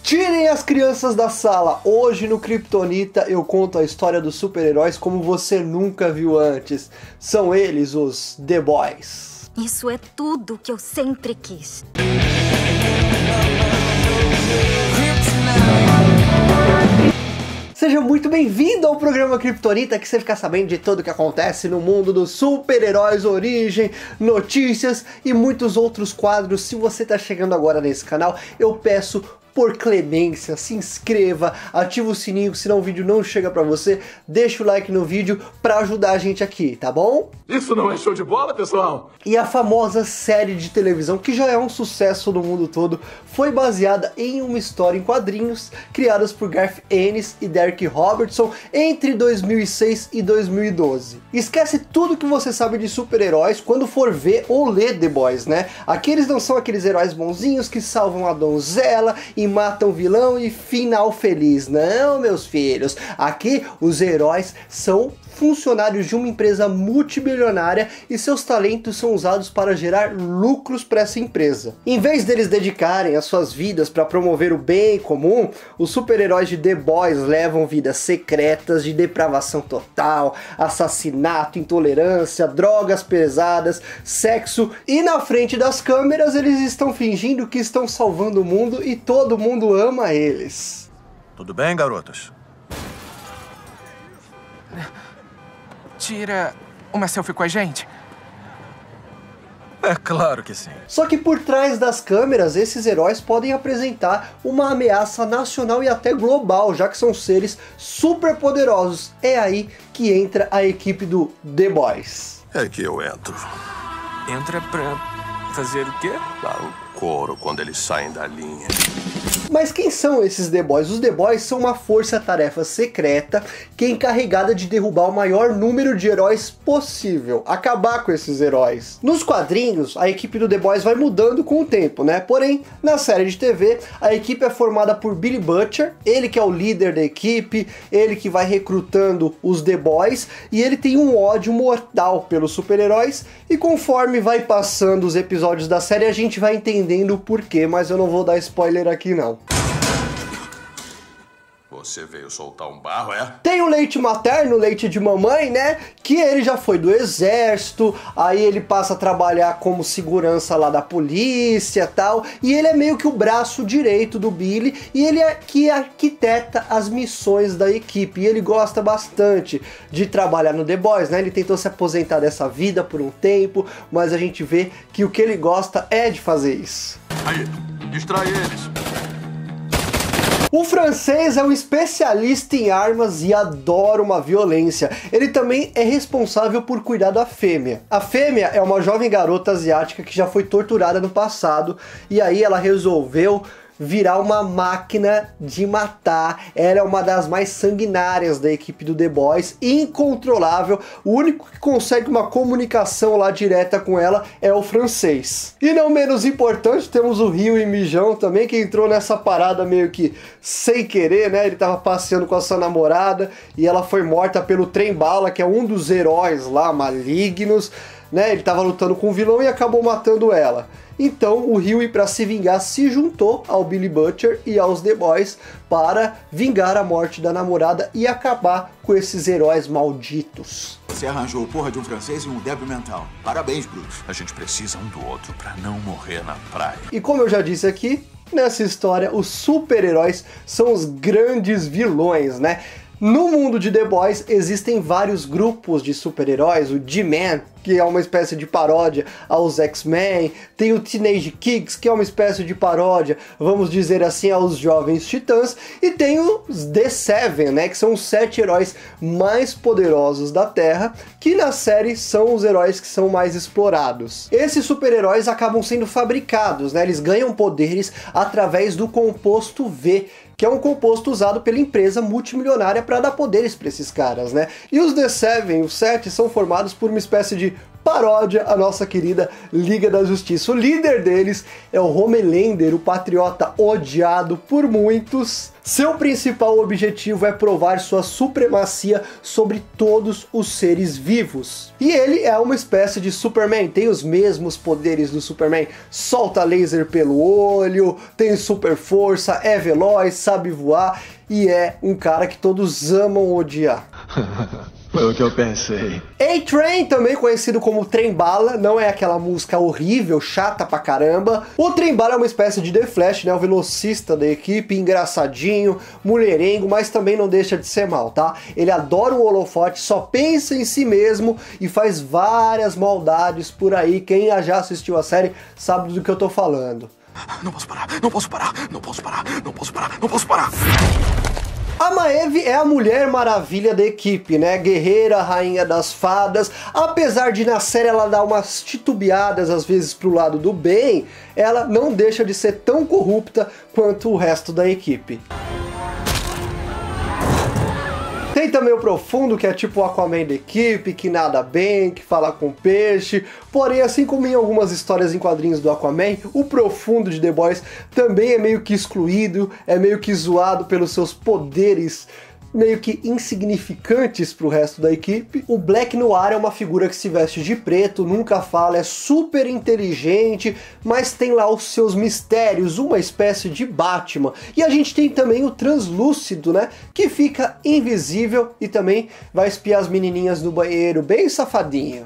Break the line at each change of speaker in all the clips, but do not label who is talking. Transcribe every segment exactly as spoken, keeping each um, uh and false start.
Tirem as crianças da sala. Hoje no Kryptonita eu conto a história dos super-heróis como você nunca viu antes. São eles os The Boys.
Isso é tudo que eu sempre quis.
Seja muito bem-vindo ao programa Kryptonita, que você fica sabendo de tudo o que acontece no mundo dos super-heróis, origem, notícias e muitos outros quadros. Se você está chegando agora nesse canal, eu peço por clemência, se inscreva, ativa o sininho, senão o vídeo não chega pra você, deixa o like no vídeo pra ajudar a gente aqui, tá bom?
Isso não é show de bola, pessoal?
E a famosa série de televisão, que já é um sucesso no mundo todo, foi baseada em uma história em quadrinhos, criadas por Garth Ennis e Darick Robertson entre dois mil e seis e dois mil e doze. Esquece tudo que você sabe de super-heróis quando for ver ou ler The Boys, né? Aqueles não são aqueles heróis bonzinhos que salvam a donzela e matam o vilão e final feliz. Não, meus filhos. Aqui os heróis são funcionários de uma empresa multibilionária e seus talentos são usados para gerar lucros para essa empresa. Em vez deles dedicarem as suas vidas para promover o bem comum, os super-heróis de The Boys levam vidas secretas de depravação total, assassinato, intolerância, drogas pesadas, sexo, e na frente das câmeras eles estão fingindo que estão salvando o mundo e todo mundo ama eles.
Tudo bem, garotas?
Tira uma selfie com a gente?
É claro que sim.
Só que por trás das câmeras, esses heróis podem apresentar uma ameaça nacional e até global, já que são seres super poderosos. É aí que entra a equipe do The Boys.
É que eu entro.
Entra pra fazer o quê?
Dá o couro quando eles saem da linha.
Mas quem são esses The Boys? Os The Boys são uma força-tarefa secreta que é encarregada de derrubar o maior número de heróis possível, acabar com esses heróis. Nos quadrinhos, a equipe do The Boys vai mudando com o tempo, né? Porém, na série de T V, a equipe é formada por Billy Butcher, ele que é o líder da equipe, ele que vai recrutando os The Boys, e ele tem um ódio mortal pelos super-heróis, e conforme vai passando os episódios da série, a gente vai entendendo o porquê, mas eu não vou dar spoiler aqui não.
Você veio soltar um barro, é?
Tem o leite materno, o leite de mamãe, né? Que ele já foi do exército, aí ele passa a trabalhar como segurança lá da polícia e tal, e ele é meio que o braço direito do Billy, e ele é que arquiteta as missões da equipe, e ele gosta bastante de trabalhar no The Boys, né? Ele tentou se aposentar dessa vida por um tempo, mas a gente vê que o que ele gosta é de fazer isso.
Aí, distrai eles.
O francês é um especialista em armas e adora uma violência. Ele também é responsável por cuidar da fêmea. A fêmea é uma jovem garota asiática que já foi torturada no passado, e aí ela resolveu virar uma máquina de matar. Ela é uma das mais sanguinárias da equipe do The Boys, incontrolável. O único que consegue uma comunicação lá direta com ela é o francês. E não menos importante, temos o Rio e Mijão também, que entrou nessa parada meio que sem querer, né? Ele tava passeando com a sua namorada e ela foi morta pelo Trem-Bala, que é um dos heróis lá malignos, né? Ele tava lutando com o vilão e acabou matando ela. Então o Huey, para se vingar, se juntou ao Billy Butcher e aos The Boys para vingar a morte da namorada e acabar com esses heróis malditos.
Você arranjou porra de um francês e um débil mental. Parabéns, Bruce.
A gente precisa um do outro pra não morrer na praia.
E como eu já disse aqui, nessa história os super-heróis são os grandes vilões, né? No mundo de The Boys existem vários grupos de super-heróis, o G-Man, que é uma espécie de paródia aos X-Men, tem o Teenage Kicks, que é uma espécie de paródia, vamos dizer assim, aos Jovens Titãs, e tem os The Seven, né, que são os sete heróis mais poderosos da Terra, que na série são os heróis que são mais explorados. Esses super-heróis acabam sendo fabricados, né, eles ganham poderes através do composto V, que é um composto usado pela empresa multimilionária para dar poderes para esses caras, né? E os The Seven, os sete, são formados por uma espécie de paródia a nossa querida Liga da Justiça. O líder deles é o Homelander, o patriota odiado por muitos. Seu principal objetivo é provar sua supremacia sobre todos os seres vivos. E ele é uma espécie de Superman, tem os mesmos poderes do Superman, solta laser pelo olho, tem super força, é veloz, sabe voar e é um cara que todos amam odiar.
Foi o que eu pensei.
A-Train, também conhecido como Trem Bala, não é aquela música horrível, chata pra caramba. O Trem Bala é uma espécie de The Flash, né? O velocista da equipe, engraçadinho, mulherengo, mas também não deixa de ser mal, tá? Ele adora o holofote, só pensa em si mesmo e faz várias maldades por aí. Quem já assistiu a série sabe do que eu tô falando.
Não posso parar, não posso parar, não posso parar, não posso parar, não posso parar.
A Maeve é a Mulher Maravilha da equipe, né? Guerreira, rainha das fadas. Apesar de na série ela dar umas titubeadas às vezes pro lado do bem, ela não deixa de ser tão corrupta quanto o resto da equipe. Tem também o Profundo, que é tipo o Aquaman da equipe, que nada bem, que fala com peixe. Porém, assim como em algumas histórias em quadrinhos do Aquaman, o Profundo de The Boys também é meio que excluído, é meio que zoado pelos seus poderes meio que insignificantes pro resto da equipe. O Black Noir é uma figura que se veste de preto, nunca fala, é super inteligente, mas tem lá os seus mistérios, uma espécie de Batman. E a gente tem também o Translúcido, né, que fica invisível e também vai espiar as menininhas no banheiro, bem safadinho.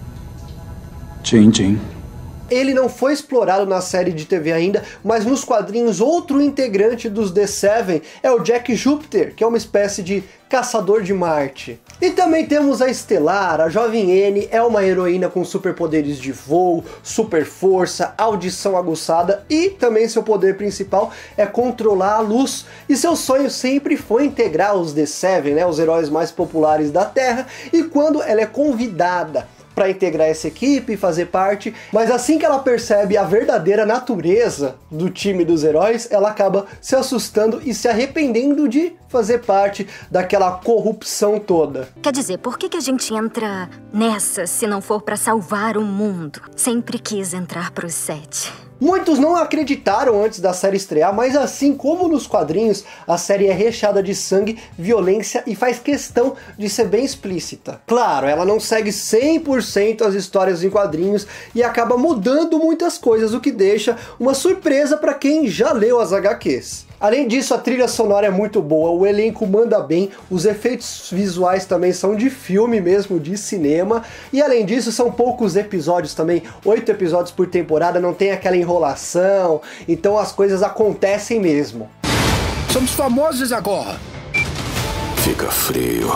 Tchim, tchim.
Ele não foi explorado na série de T V ainda, mas nos quadrinhos outro integrante dos The Seven é o Jack Júpiter, que é uma espécie de caçador de Marte. E também temos a Estelar, a Jovem N, é uma heroína com superpoderes de voo, super força, audição aguçada e também seu poder principal é controlar a luz. E seu sonho sempre foi integrar os The Seven, né, os heróis mais populares da Terra, e quando ela é convidada para integrar essa equipe e fazer parte, mas assim que ela percebe a verdadeira natureza do time dos heróis, ela acaba se assustando e se arrependendo de fazer parte daquela corrupção toda.
Quer dizer, por que que a gente entra nessa se não for para salvar o mundo? Sempre quis entrar pro set.
Muitos não acreditaram antes da série estrear, mas assim como nos quadrinhos, a série é recheada de sangue, violência e faz questão de ser bem explícita. Claro, ela não segue cem por cento as histórias em quadrinhos e acaba mudando muitas coisas, o que deixa uma surpresa para quem já leu as agá quês. Além disso, a trilha sonora é muito boa, o elenco manda bem, os efeitos visuais também são de filme mesmo, de cinema, e além disso são poucos episódios também, oito episódios por temporada, não tem aquela enrolação, então as coisas acontecem mesmo.
Somos famosos agora!
Fica frio.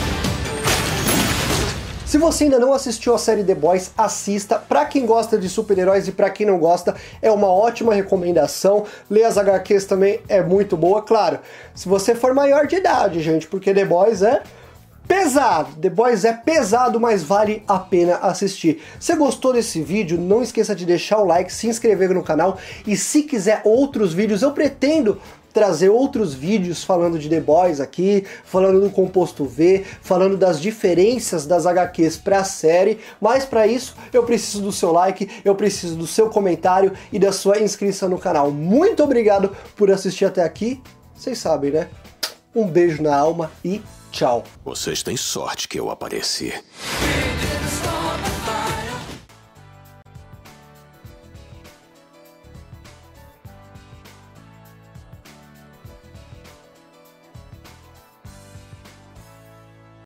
Se você ainda não assistiu a série The Boys, assista. Pra quem gosta de super-heróis e pra quem não gosta, é uma ótima recomendação. Ler as agá quês também é muito boa, claro. Se você for maior de idade, gente, porque The Boys é pesado. The Boys é pesado, mas vale a pena assistir. Se gostou desse vídeo, não esqueça de deixar o like, se inscrever no canal. E se quiser outros vídeos, eu pretendo trazer outros vídeos falando de The Boys aqui, falando do Composto V, falando das diferenças das agá quês para a série, mas para isso eu preciso do seu like, eu preciso do seu comentário e da sua inscrição no canal. Muito obrigado por assistir até aqui, vocês sabem, né? Um beijo na alma e tchau.
Vocês têm sorte que eu apareci.